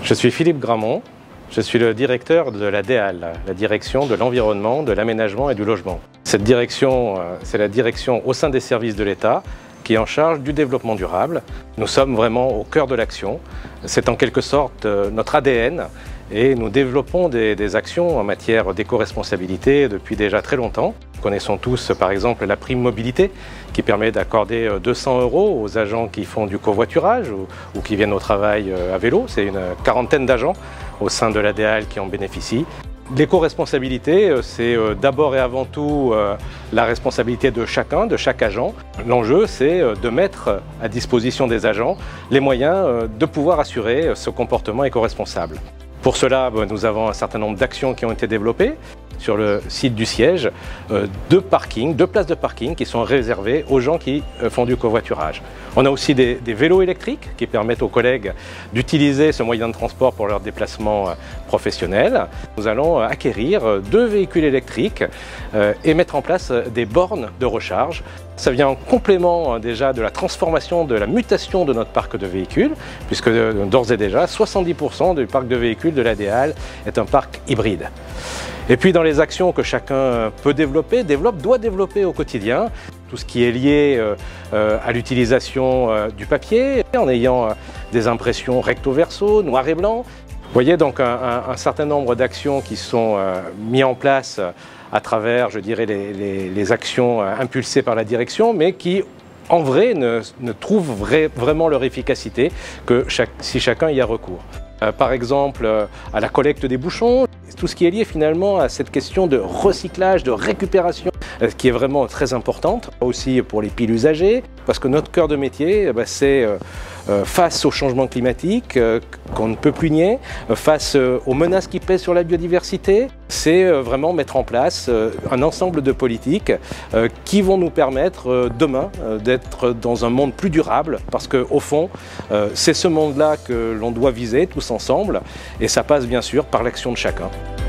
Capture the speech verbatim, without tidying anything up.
Je suis Philippe Gramont, je suis le directeur de la D E A L, la direction de l'environnement, de l'aménagement et du logement. Cette direction, c'est la direction au sein des services de l'État qui est en charge du développement durable. Nous sommes vraiment au cœur de l'action. C'est en quelque sorte notre A D N et nous développons des, des actions en matière d'éco-responsabilité depuis déjà très longtemps. Nous connaissons tous par exemple la prime mobilité qui permet d'accorder deux cents euros aux agents qui font du covoiturage ou, ou qui viennent au travail à vélo. C'est une quarantaine d'agents au sein de la D E A L qui en bénéficient. L'éco-responsabilité, c'est d'abord et avant tout la responsabilité de chacun, de chaque agent. L'enjeu, c'est de mettre à disposition des agents les moyens de pouvoir assurer ce comportement éco-responsable. Pour cela, nous avons un certain nombre d'actions qui ont été développées. Sur le site du siège, deux parkings, deux places de parking qui sont réservées aux gens qui font du covoiturage. On a aussi des, des vélos électriques qui permettent aux collègues d'utiliser ce moyen de transport pour leurs déplacements professionnels. Nous allons acquérir deux véhicules électriques et mettre en place des bornes de recharge. Ça vient en complément déjà de la transformation, de la mutation de notre parc de véhicules, puisque d'ores et déjà, soixante-dix pour cent du parc de véhicules de la D E A L est un parc hybride. Et puis dans les actions que chacun peut développer, développe, doit développer au quotidien, tout ce qui est lié euh, à l'utilisation euh, du papier, en ayant euh, des impressions recto verso, noir et blanc. Vous voyez donc un, un, un certain nombre d'actions qui sont euh, mises en place à travers, je dirais, les, les, les actions euh, impulsées par la direction, mais qui en vrai ne, ne trouvent vrai, vraiment leur efficacité que chaque, si chacun y a recours. Euh, par exemple, euh, à la collecte des bouchons, tout ce qui est lié finalement à cette question de recyclage, de récupération, euh, qui est vraiment très importante, aussi pour les piles usagées, parce que notre cœur de métier, bah, c'est euh, euh, face au changement climatique euh, qu'on ne peut plus nier, euh, face euh, aux menaces qui pèsent sur la biodiversité, c'est euh, vraiment mettre en place euh, un ensemble de politiques euh, qui vont nous permettre euh, demain euh, d'être dans un monde plus durable, parce qu'au fond, euh, c'est ce monde-là que l'on doit viser tous ensemble, et ça passe bien sûr par l'action de chacun.